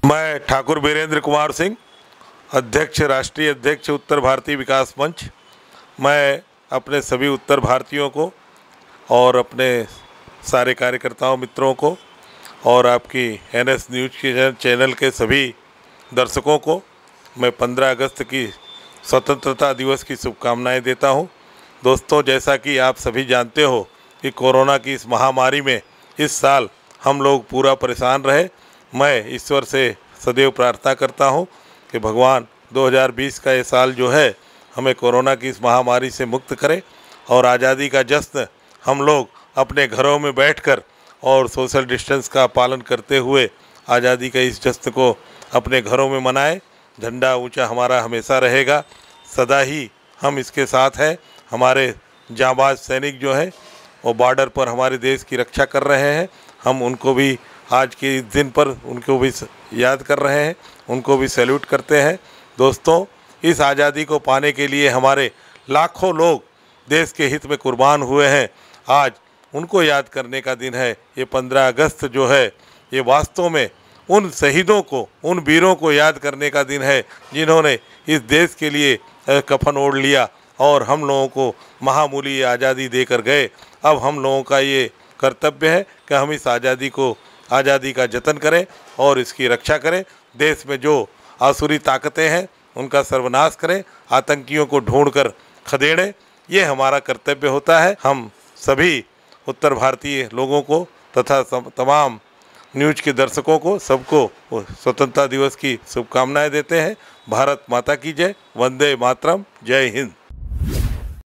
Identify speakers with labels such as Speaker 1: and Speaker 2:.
Speaker 1: मैं ठाकुर बीरेंद्र कुमार सिंह, अध्यक्ष, राष्ट्रीय अध्यक्ष उत्तर भारतीय विकास मंच। मैं अपने सभी उत्तर भारतीयों को और अपने सारे कार्यकर्ताओं मित्रों को और आपकी एनएस न्यूज़ के चैनल के सभी दर्शकों को मैं 15 अगस्त की स्वतंत्रता दिवस की शुभकामनाएं देता हूं। दोस्तों, जैसा कि आप सभी जानते हो कि कोरोना की इस महामारी में इस साल हम लोग पूरा परेशान रहे। मैं ईश्वर से सदैव प्रार्थना करता हूं कि भगवान 2020 का ये साल जो है हमें कोरोना की इस महामारी से मुक्त करे और आज़ादी का जश्न हम लोग अपने घरों में बैठकर और सोशल डिस्टेंस का पालन करते हुए आज़ादी का इस जश्न को अपने घरों में मनाएं। झंडा ऊंचा हमारा हमेशा रहेगा, सदा ही हम इसके साथ हैं। हमारे जांबाज सैनिक जो हैं वो बॉर्डर पर हमारे देश की रक्षा कर रहे हैं। हम उनको भी आज के इस दिन पर उनको भी याद कर रहे हैं, उनको भी सैल्यूट करते हैं। दोस्तों, इस आज़ादी को पाने के लिए हमारे लाखों लोग देश के हित में कुर्बान हुए हैं। आज उनको याद करने का दिन है। ये 15 अगस्त जो है ये वास्तव में उन शहीदों को, उन वीरों को याद करने का दिन है जिन्होंने इस देश के लिए कफन ओढ़ लिया और हम लोगों को महामूली आज़ादी देकर गए। अब हम लोगों का ये कर्तव्य है कि हम इस आज़ादी का जतन करें और इसकी रक्षा करें। देश में जो आसुरी ताकतें हैं उनका सर्वनाश करें, आतंकियों को ढूंढकर खदेड़ें। ये हमारा कर्तव्य होता है। हम सभी उत्तर भारतीय लोगों को तथा तमाम न्यूज़ के दर्शकों को सबको स्वतंत्रता दिवस की शुभकामनाएं देते हैं। भारत माता की जय। वंदे मातरम। जय हिंद।